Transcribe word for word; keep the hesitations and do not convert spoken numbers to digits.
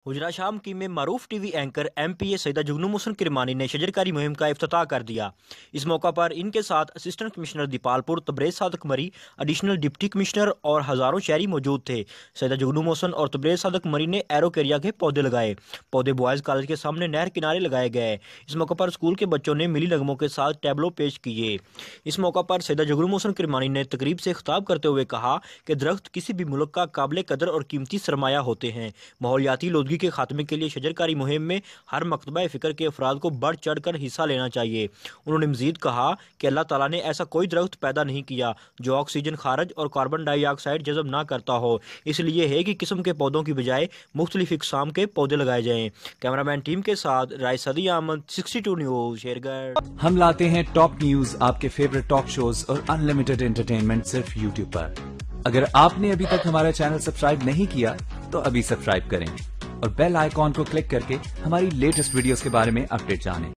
हुजरा शाम की में मारूफ TV anchor M P A Syeda Jugnu Mohsin Kirmani ने शजरकारी मुहिम का इफ्तिताह कर दिया। इस मौका पर इनके साथ असिस्टेंट कमिश्नर दीपालपुर तबरेज सादक मरी, एडिशनल डिप्टी कमिश्नर और हज़ारों शहरी मौजूद थे। सैयदा जुगनू मोहसिन और तबरेज सादक मरी ने एरोकेरिया के पौधे लगाए। पौधे बॉयज़ कॉलेज के सामने नहर किनारे लगाए गए। इस मौका पर स्कूल के बच्चों ने मिली नगमों के साथ टैबलो पेश किए। इस मौका पर सैयदा जुगनू मोहसिन किरमानी ने तकरीब से खिताब करते हुए कहा कि दरख्त किसी भी मुल्क का काबिल कदर और कीमती सरमाया होते हैं। माहौलियाती आलूदगी के खात्मे के लिए शजरकारी मुहिम में हर मकतबा फ़िक्र के अफराद को बढ़ चढ़ कर हिस्सा लेना चाहिए। उन्होंने मजीद कहा कि अल्लाह ताला ने ऐसा कोई दरख्त पैदा नहीं किया जो ऑक्सीजन खारिज और कार्बन डाइऑक्साइड जज़ब ना करता हो, इसलिए है कि किस्म के पौधों की बजाय मुख्तलिफ इकसाम के पौधे लगाए जाएँ। कैमरामैन टीम के साथ Rai Saadi Ahmad, sixty two news, Shergarh. हम लाते हैं टॉप न्यूज, आपके फेवरेट टॉक शोज और अनलिमिटेड एंटरटेनमेंट सिर्फ यूट्यूब पर। अगर आपने अभी तक हमारा चैनल सब्सक्राइब नहीं किया तो अभी सब्सक्राइब करें और बेल आइकॉन को क्लिक करके हमारी लेटेस्ट वीडियोस के बारे में अपडेट जानें।